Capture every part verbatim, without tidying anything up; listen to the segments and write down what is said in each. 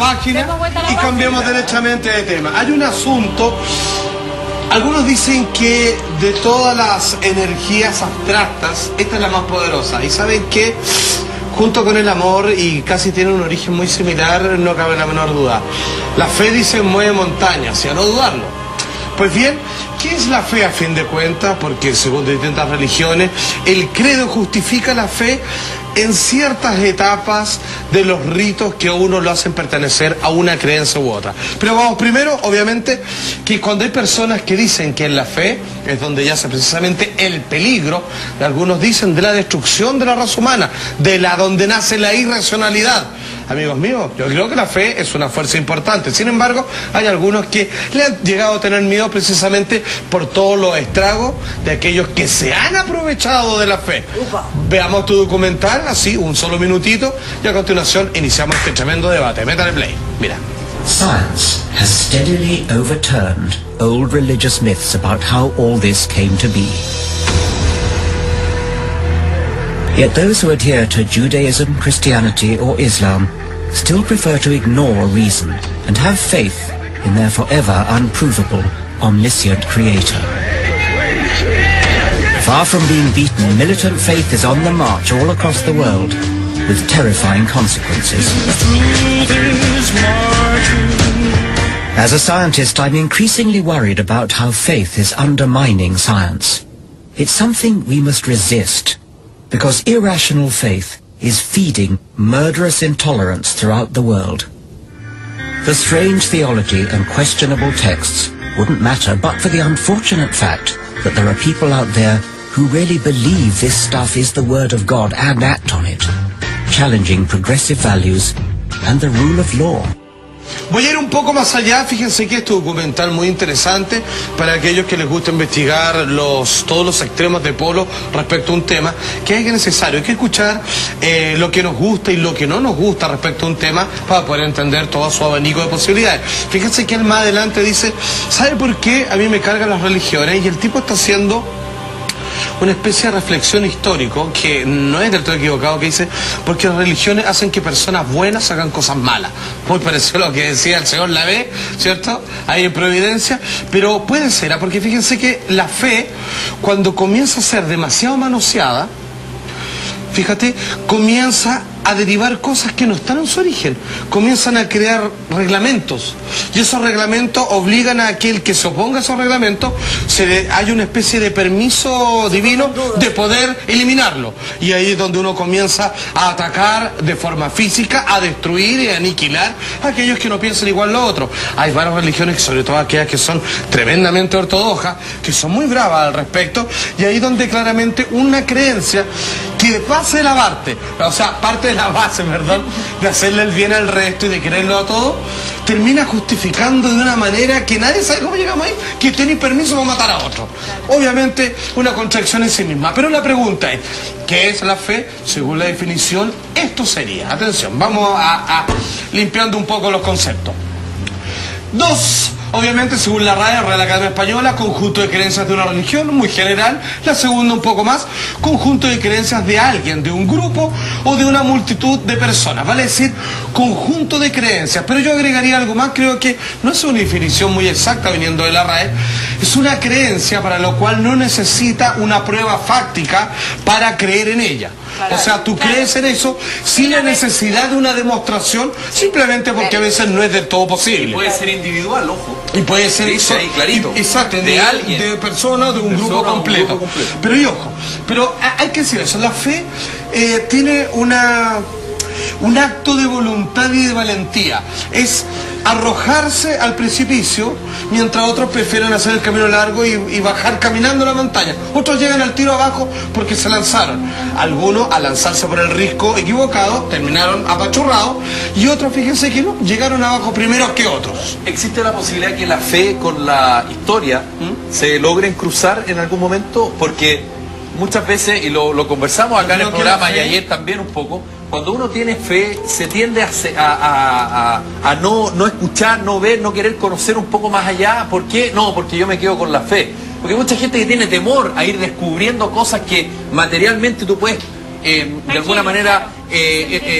página y cambiamos derechamente de tema. Hay un asunto, algunos dicen que de todas las energías abstractas, esta es la más poderosa. ¿Y saben qué? Junto con el amor, y casi tiene un origen muy similar, no cabe la menor duda. La fe, dice, mueve montañas, y a no dudarlo. Pues bien, ¿qué es la fe a fin de cuentas? Porque según distintas religiones, el credo justifica la fe en ciertas etapas de los ritos que a uno lo hacen pertenecer a una creencia u otra. Pero vamos primero, obviamente, que cuando hay personas que dicen que en la fe es donde yace precisamente el peligro, algunos dicen de la destrucción de la raza humana, de la donde nace la irracionalidad. Amigos míos, yo creo que la fe es una fuerza importante. Sin embargo, hay algunos que le han llegado a tener miedo precisamente por todos los estragos de aquellos que se han aprovechado de la fe. Upa. Veamos tu documental, así, un solo minutito, y a continuación iniciamos este tremendo debate. Métale play, mira. Science has steadily overturned old religious myths about how all this came to be. Yet those who adhere to Judaism, Christianity or Islam still prefer to ignore reason and have faith in their forever unprovable, omniscient creator. Far from being beaten, militant faith is on the march all across the world, with terrifying consequences. As a scientist, I'm increasingly worried about how faith is undermining science. It's something we must resist, because irrational faith is feeding murderous intolerance throughout the world. The strange theology and questionable texts wouldn't matter but for the unfortunate fact that there are people out there who really believe this stuff is the word of God and act on it, challenging progressive values and the rule of law. Voy a ir un poco más allá. Fíjense que este documental muy interesante para aquellos que les gusta investigar los, todos los extremos de polo respecto a un tema, que es necesario, hay que escuchar eh, lo que nos gusta y lo que no nos gusta respecto a un tema para poder entender todo su abanico de posibilidades. Fíjense que él más adelante dice, ¿sabe por qué a mí me cargan las religiones? Y el tipo está haciendo una especie de reflexión histórico que no es del todo equivocado, que dice, porque las religiones hacen que personas buenas hagan cosas malas. Muy parecido a lo que decía el señor Lavé, ¿cierto? Ahí en Providencia, pero puede ser, ¿eh? Porque fíjense que la fe, cuando comienza a ser demasiado manoseada, fíjate, comienza a derivar cosas que no están en su origen, comienzan a crear reglamentos, y esos reglamentos obligan a aquel que se oponga a esos reglamentos, se le, hay una especie de permiso divino de poder eliminarlo, y ahí es donde uno comienza a atacar de forma física, a destruir y a aniquilar a aquellos que no piensan igual a los otros. Hay varias religiones, sobre todo aquellas que son tremendamente ortodoxas, que son muy bravas al respecto, y ahí donde claramente una creencia que base de la parte, o sea, parte de la base, perdón, de hacerle el bien al resto y de quererlo a todo, termina justificando de una manera que nadie sabe cómo llegamos ahí, que tiene permiso para matar a otro. Obviamente una contradicción en sí misma, pero la pregunta es, ¿qué es la fe? Según la definición, esto sería, atención, vamos a, a limpiando un poco los conceptos. Dos, obviamente, según la R A E, Real Academia Española, conjunto de creencias de una religión, muy general. La segunda, un poco más, conjunto de creencias de alguien, de un grupo o de una multitud de personas. Vale decir, conjunto de creencias. Pero yo agregaría algo más, creo que no es una definición muy exacta viniendo de la R A E. Es una creencia para lo cual no necesita una prueba fáctica para creer en ella. O sea, tú crees en eso sin la necesidad de una demostración, simplemente porque a veces no es del todo posible. Y puede ser individual, ojo. Y puede ser dice ahí clarito, exacto, de, de alguien, de personas, de un, persona, grupo, completo. un grupo completo. Pero y ojo, pero hay que decir eso, la fe eh, tiene una un acto de voluntad y de valentía. Es arrojarse al precipicio, mientras otros prefieren hacer el camino largo y, y bajar caminando la montaña. Otros llegan al tiro abajo porque se lanzaron. Algunos, al lanzarse por el risco equivocado, terminaron apachurrados, y otros, fíjense que no, llegaron abajo primero que otros. ¿Existe la posibilidad que la fe con la historia ¿Mm? se logren cruzar en algún momento? Porque muchas veces, y lo, lo conversamos acá en el programa y ayer también un poco, cuando uno tiene fe, se tiende a, a, a, a, a no, no escuchar, no ver, no querer conocer un poco más allá. ¿Por qué? No, porque yo me quedo con la fe. Porque hay mucha gente que tiene temor a ir descubriendo cosas que materialmente tú puedes, eh, de alguna manera, eh, eh,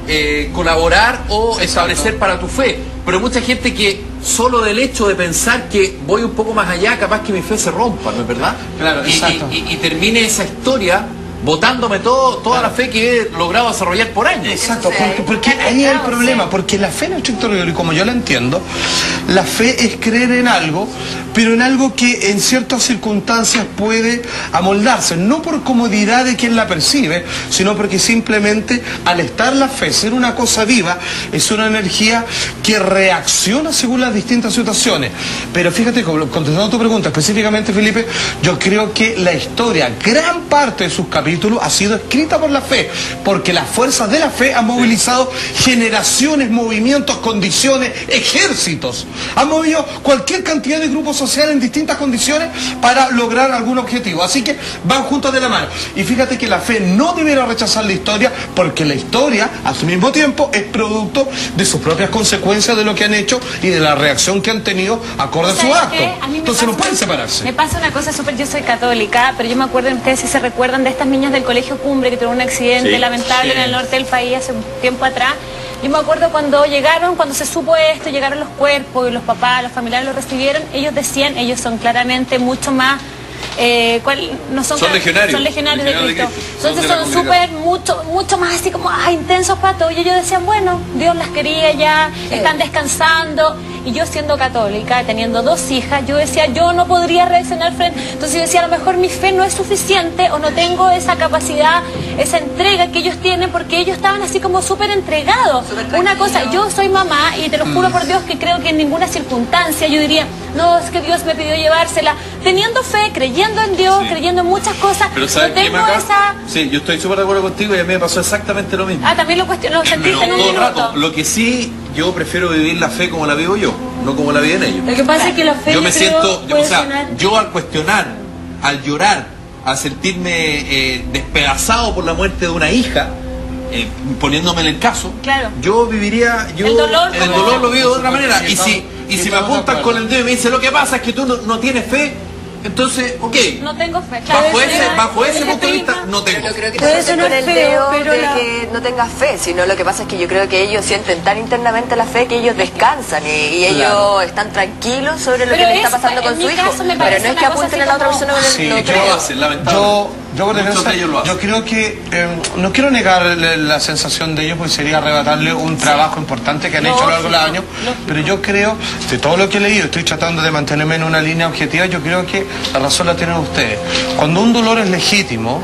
eh, colaborar o establecer para tu fe. Pero mucha gente que solo del hecho de pensar que voy un poco más allá, capaz que mi fe se rompa, ¿no es verdad? Claro, y, exacto. Y, y, y termine esa historia botándome todo, toda claro. la fe que he logrado desarrollar por años. Exacto, porque, porque ahí es el problema, porque la fe en el estricto rigor, y como yo la entiendo, la fe es creer en algo, pero en algo que en ciertas circunstancias puede amoldarse, no por comodidad de quien la percibe, sino porque simplemente al estar la fe, ser una cosa viva, es una energía que reacciona según las distintas situaciones. Pero fíjate, contestando tu pregunta específicamente, Felipe, yo creo que la historia, gran parte de sus capítulos, ha sido escrita por la fe, porque las fuerzas de la fe han movilizado generaciones, movimientos, condiciones, ejércitos. Han movido cualquier cantidad de grupos sociales en distintas condiciones para lograr algún objetivo. Así que van juntos de la mano. Y fíjate que la fe no deberá rechazar la historia, porque la historia, a su mismo tiempo, es producto de sus propias consecuencias de lo que han hecho y de la reacción que han tenido acorde a su acto. Entonces no pueden separarse. Me pasa una cosa súper, yo soy católica, pero yo me acuerdo, ustedes si se recuerdan de estas niñas del colegio Cumbre que tuvieron un accidente sí, lamentable sí. en el norte del país hace un tiempo atrás. Yo me acuerdo cuando llegaron, cuando se supo esto, llegaron los cuerpos y los papás, los familiares los recibieron, ellos decían, ellos son claramente mucho más, eh, ¿cuál? No son, son legionarios, son legionarios, legionarios de Cristo. De Entonces son, son súper, mucho, mucho más así como, ah, intensos para todo. Y ellos decían, bueno, Dios las quería ya, sí. están descansando. Y yo siendo católica, teniendo dos hijas, yo decía, yo no podría reaccionar frente. Entonces yo decía, a lo mejor mi fe no es suficiente o no tengo esa capacidad, esa entrega que ellos tienen, porque ellos estaban así como súper entregados. Una cosa, yo soy mamá y te lo juro por Dios que creo que en ninguna circunstancia yo diría, no, es que Dios me pidió llevársela. Teniendo fe, creyendo en Dios, sí. creyendo en muchas cosas, pero no tengo esa... Sí, yo estoy súper de acuerdo contigo y a mí me pasó exactamente lo mismo. Ah, también lo cuestioné, lo sentiste en un minuto. Rato. Lo que sí, yo prefiero vivir la fe como la vivo yo, no como la viven ellos. Lo que pasa es que la fe yo me yo siento, yo, o sea, sonar... yo al cuestionar, al llorar, al sentirme eh, despedazado por la muerte de una hija, eh, poniéndome en el caso, claro. yo viviría, yo el dolor, el dolor lo vivo de otra manera. Sí, y estamos, si, y sí, si me apuntan con el dedo y me dicen, lo que pasa es que tú no, no tienes fe, entonces, ok. No tengo fe. Bajo ese, bajo ese punto de vista, no tengo. Yo no creo que puede ser sonar con el feo, dedo pero de la... que no tengas fe, sino lo que pasa es que yo creo que ellos sienten tan internamente la fe que ellos descansan y, y ellos claro. están tranquilos sobre lo pero que le es, está pasando con su hijo. Pero no es que apunten a la otra persona con el sí, no yo, creo. Lo hacen, lamentable. Yo, yo, por Muchos ejemplo, de ellos lo hacen. yo creo que eh, no quiero negar la, la sensación de ellos, porque sería arrebatarle un trabajo importante que han hecho a lo largo de los años, pero yo creo, de todo lo que he leído, estoy tratando de mantenerme en una línea objetiva, yo creo que la razón la tienen ustedes. Cuando un dolor es legítimo,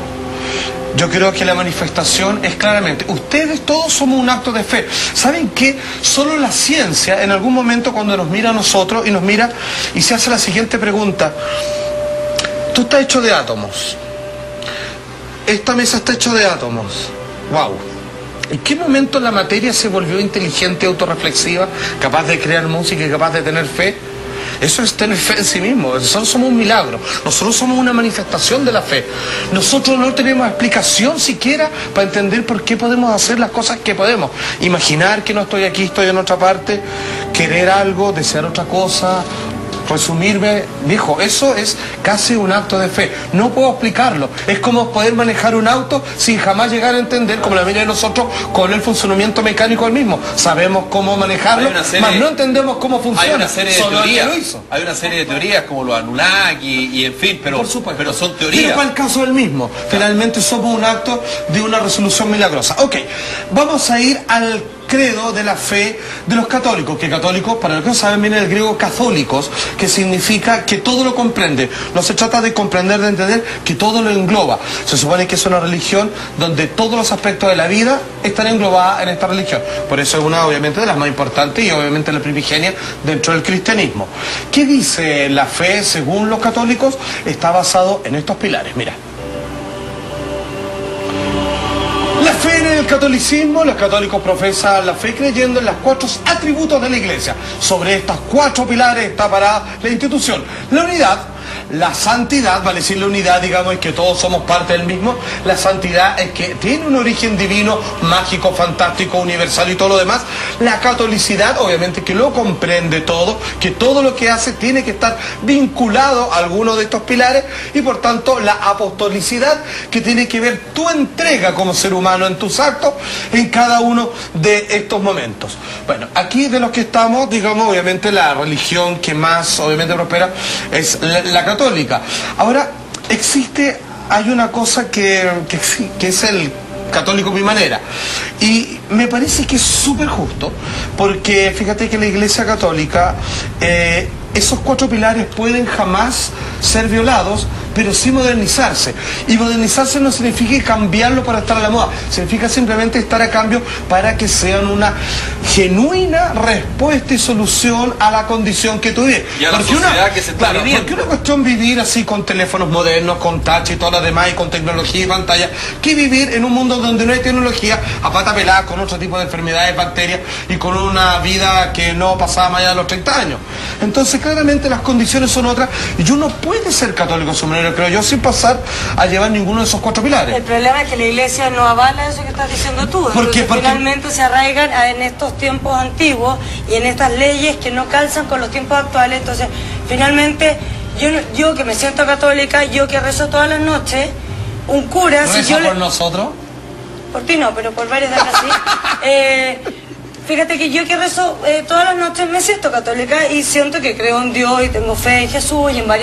yo creo que la manifestación es claramente, ustedes todos somos un acto de fe. ¿Saben qué? Solo la ciencia, en algún momento cuando nos mira a nosotros y nos mira y se hace la siguiente pregunta: tú estás hecho de átomos, esta mesa está hecha de átomos, wow. ¿En qué momento la materia se volvió inteligente, autorreflexiva, capaz de crear música y capaz de tener fe? Eso es tener fe en sí mismo. Nosotros somos un milagro, nosotros somos una manifestación de la fe. Nosotros no tenemos explicación siquiera para entender por qué podemos hacer las cosas que podemos. Imaginar que no estoy aquí, estoy en otra parte, querer algo, desear otra cosa, resumirme, dijo, eso es casi un acto de fe. No puedo explicarlo. Es como poder manejar un auto sin jamás llegar a entender, como la mayoría de nosotros, con el funcionamiento mecánico del mismo. Sabemos cómo manejarlo, mas no entendemos cómo funciona. Hay una serie de Solo teorías. lo hizo. Hay una serie de teorías como los Anunnaki y, y en fin, pero, por supuesto, pero son teorías. Pero para el caso del mismo, finalmente somos un acto de una resolución milagrosa. Ok, vamos a ir al credo de la fe de los católicos, que católicos, para los que no saben, viene del griego cathólicos, que significa que todo lo comprende. No se trata de comprender, de entender, que todo lo engloba. Se supone que es una religión donde todos los aspectos de la vida están englobados en esta religión. Por eso es una, obviamente, de las más importantes y obviamente la primigenia dentro del cristianismo. ¿Qué dice la fe según los católicos? Está basado en estos pilares, mira. La fe en el catolicismo, los católicos profesan la fe creyendo en los cuatro atributos de la Iglesia. Sobre estos cuatro pilares está parada la institución. La unidad, La santidad, vale decir la unidad, digamos, es que todos somos parte del mismo. La santidad es que tiene un origen divino, mágico, fantástico, universal y todo lo demás. La catolicidad, obviamente, que lo comprende todo, que todo lo que hace tiene que estar vinculado a alguno de estos pilares, y por tanto la apostolicidad, que tiene que ver tu entrega como ser humano en tus actos en cada uno de estos momentos. Bueno, aquí de los que estamos, digamos, obviamente la religión que más obviamente prospera es la, la católica. Ahora, existe, hay una cosa que, que, que es el católico a mi manera, y me parece que es súper justo, porque fíjate que la Iglesia Católica, eh, esos cuatro pilares pueden jamás ser violados, pero sí modernizarse. Y modernizarse no significa cambiarlo para estar a la moda, significa simplemente estar a cambio para que sean una genuina respuesta y solución a la condición que tú vives. Y a la porque sociedad una, que se está claro, viviendo. porque una cuestión vivir así con teléfonos modernos, con touch y todo lo demás, y con tecnología y pantalla, que vivir en un mundo donde no hay tecnología, a pata pelada, con otro tipo de enfermedades, bacterias, y con una vida que no pasaba más allá de los treinta años. Entonces, claramente las condiciones son otras, y uno puede ser católico a su manera, creo yo, sin pasar a llevar ninguno de esos cuatro pilares. El problema es que la Iglesia no avala eso que estás diciendo tú. ¿Por qué? Porque finalmente se arraigan en estos tiempos antiguos y en estas leyes que no calzan con los tiempos actuales. Entonces, finalmente, yo, yo que me siento católica, yo que rezo todas las noches, un cura... ¿Reza si yo por le... nosotros? Por ti no, pero por varios de acá sí. Eh, fíjate que yo que rezo eh, todas las noches me siento católica y siento que creo en Dios y tengo fe en Jesús y en varios